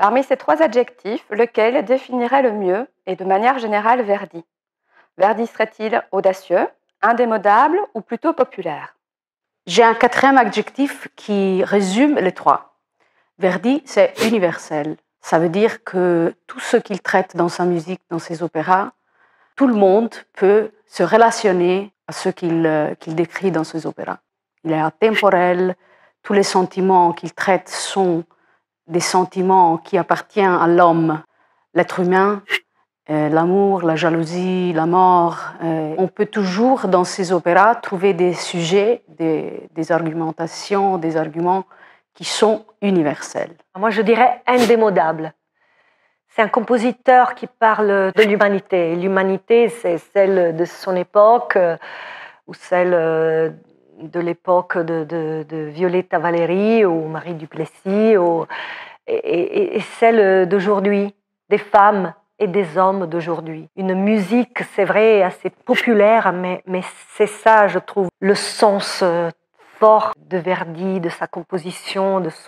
Parmi ces trois adjectifs, lequel définirait le mieux et de manière générale Verdi? Verdi serait-il audacieux, indémodable ou plutôt populaire? J'ai un quatrième adjectif qui résume les trois. Verdi, c'est universel. Ça veut dire que tout ce qu'il traite dans sa musique, dans ses opéras, tout le monde peut se relationner à ce qu'il décrit dans ses opéras. Il est atemporel, tous les sentiments qu'il traite sont des sentiments qui appartiennent à l'homme, l'être humain, l'amour, la jalousie, la mort. On peut toujours dans ces opéras trouver des sujets, des argumentations, des arguments qui sont universels. Moi je dirais indémodable. C'est un compositeur qui parle de l'humanité. L'humanité, c'est celle de son époque ou celle de l'époque de Violetta Valéry ou Marie Duplessis et celle d'aujourd'hui, des femmes et des hommes d'aujourd'hui. Une musique, c'est vrai, assez populaire, mais c'est ça, je trouve, le sens fort de Verdi, de sa composition, de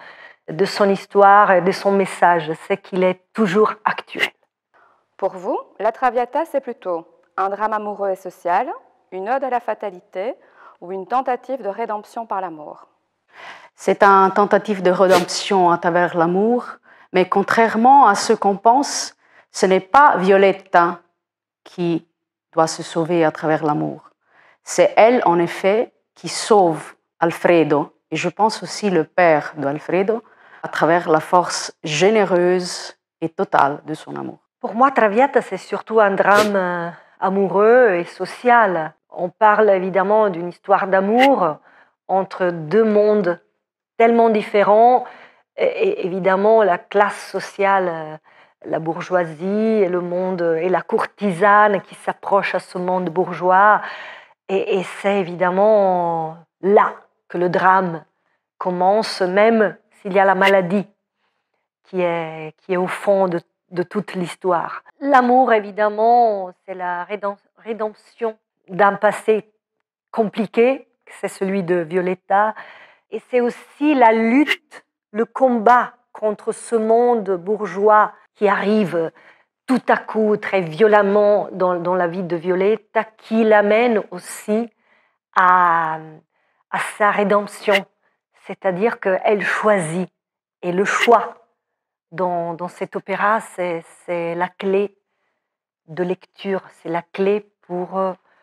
son histoire et de son message, c'est qu'il est toujours actuel. Pour vous, la Traviata, c'est plutôt un drame amoureux et social, une ode à la fatalité ou une tentative de rédemption par l'amour? C'est une tentative de rédemption à travers l'amour, mais contrairement à ce qu'on pense, ce n'est pas Violetta qui doit se sauver à travers l'amour. C'est elle, en effet, qui sauve Alfredo, et je pense aussi le père d'Alfredo, à travers la force généreuse et totale de son amour. Pour moi, Traviata, c'est surtout un drame amoureux et social. On parle évidemment d'une histoire d'amour entre deux mondes tellement différents, et évidemment la classe sociale, la bourgeoisie et le monde et la courtisane qui s'approche à ce monde bourgeois, et c'est évidemment là que le drame commence, même s'il y a la maladie qui est au fond de toute l'histoire. L'amour, évidemment, c'est la rédemption d'un passé compliqué, c'est celui de Violetta, et c'est aussi la lutte, le combat contre ce monde bourgeois qui arrive tout à coup, très violemment dans la vie de Violetta, qui l'amène aussi à sa rédemption, c'est-à-dire qu'elle choisit, et le choix dans cet opéra, c'est la clé de lecture, c'est la clé pour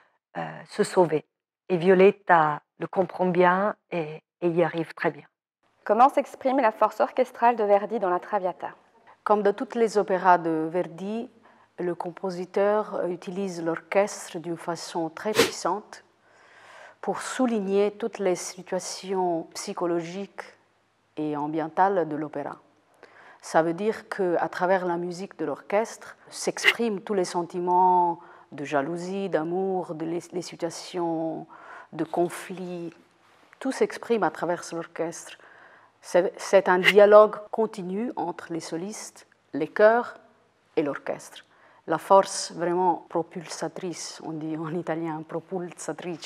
se sauver. Et Violetta le comprend bien et y arrive très bien. Comment s'exprime la force orchestrale de Verdi dans la Traviata? Comme dans tous les opéras de Verdi, le compositeur utilise l'orchestre d'une façon très puissante pour souligner toutes les situations psychologiques et ambientales de l'opéra. Ça veut dire qu'à travers la musique de l'orchestre s'expriment tous les sentiments de jalousie, d'amour, les situations de conflit. Tout s'exprime à travers l'orchestre. C'est un dialogue continu entre les solistes, les chœurs et l'orchestre. La force vraiment propulsatrice, on dit en italien propulsatrice,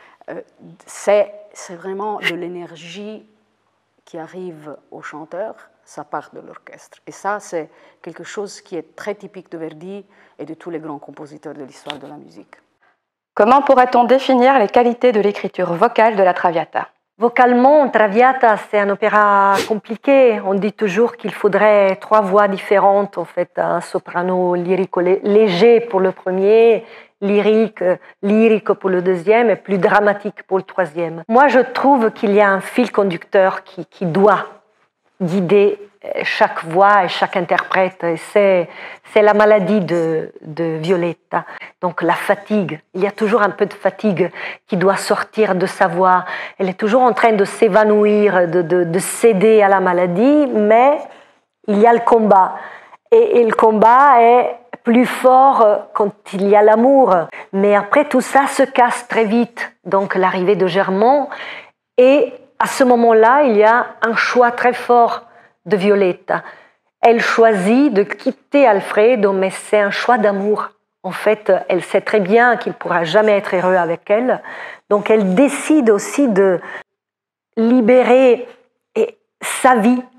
c'est vraiment de l'énergie qui arrive au chanteur, ça part de l'orchestre. Et ça, c'est quelque chose qui est très typique de Verdi et de tous les grands compositeurs de l'histoire de la musique. Comment pourrait-on définir les qualités de l'écriture vocale de la Traviata? Vocalement, Traviata, c'est un opéra compliqué. On dit toujours qu'il faudrait 3 voix différentes, en fait, un soprano lyrico léger pour le premier, lyrique pour le deuxième et plus dramatique pour le troisième. Moi, je trouve qu'il y a un fil conducteur qui doit guider chaque voix et chaque interprète. Et c'est la maladie de Violetta. Donc la fatigue. Il y a toujours un peu de fatigue qui doit sortir de sa voix. Elle est toujours en train de s'évanouir, de céder à la maladie, mais il y a le combat. Et le combat est plus fort quand il y a l'amour. Mais après, tout ça se casse très vite. Donc l'arrivée de Germont, et à ce moment-là, il y a un choix très fort de Violetta. Elle choisit de quitter Alfredo, mais c'est un choix d'amour. En fait, elle sait très bien qu'il ne pourra jamais être heureux avec elle. Donc elle décide aussi de libérer sa vie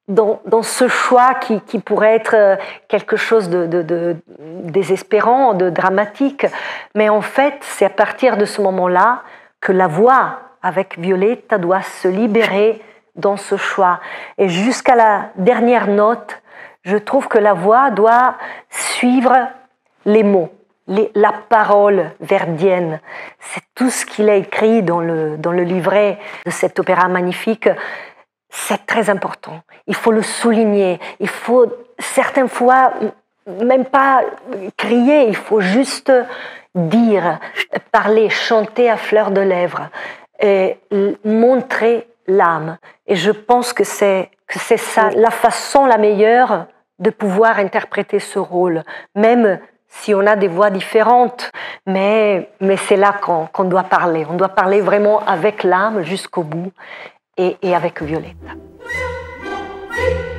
dans ce choix qui pourrait être quelque chose de désespérant, de dramatique. Mais en fait, c'est à partir de ce moment-là que la voix avec Violetta doit se libérer dans ce choix. Et jusqu'à la dernière note, je trouve que la voix doit suivre les mots, la parole verdienne. C'est tout ce qu'il a écrit dans le livret de cet opéra magnifique. C'est très important. Il faut le souligner. Il faut certaines fois même pas crier, il faut juste dire, parler, chanter à fleur de lèvres et montrer l'âme. Et je pense que c'est ça la façon la meilleure de pouvoir interpréter ce rôle, même si on a des voix différentes. Mais c'est là qu'on doit parler. On doit parler vraiment avec l'âme jusqu'au bout et avec Violetta.